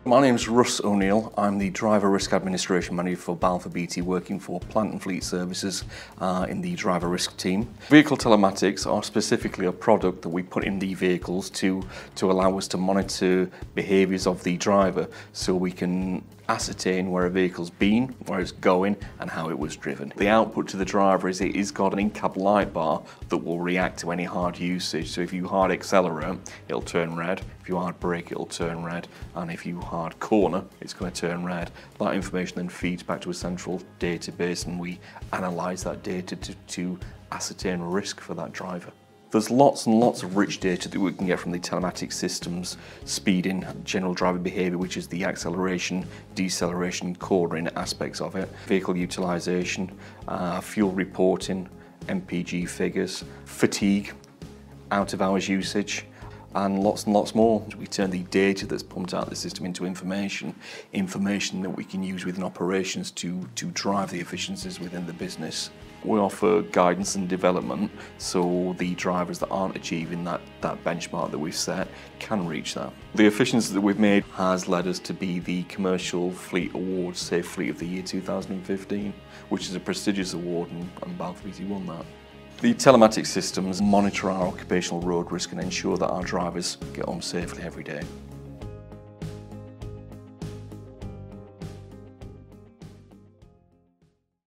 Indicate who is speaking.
Speaker 1: My name's Russ O'Neill. I'm the Driver Risk Administration Manager for Balfour Beatty, working for Plant and Fleet Services in the driver risk team. Vehicle telematics are specifically a product that we put in the vehicles to allow us to monitor behaviours of the driver, so we can ascertain where a vehicle's been, where it's going and how it was driven. The output to the driver is it's got an in-cab light bar that will react to any hard usage. So if you hard accelerate, it'll turn red. If you hard brake, it'll turn red. And if you hard corner, it's going to turn red. That information then feeds back to a central database, and we analyse that data to ascertain risk for that driver. There's lots and lots of rich data that we can get from the telematics systems: speeding, general driver behaviour, which is the acceleration, deceleration, cornering aspects of it, vehicle utilisation, fuel reporting, MPG figures, fatigue, out of hours usage, and lots more. We turn the data that's pumped out of the system into information that we can use within operations to drive the efficiencies within the business. We offer guidance and development, so the drivers that aren't achieving that benchmark that we've set can reach that. The efficiency that we've made has led us to be the Commercial Fleet Award Safe Fleet of the Year 2015, which is a prestigious award, and Balfour Beatty won that. The telematics systems monitor our occupational road risk and ensure that our drivers get home safely every day.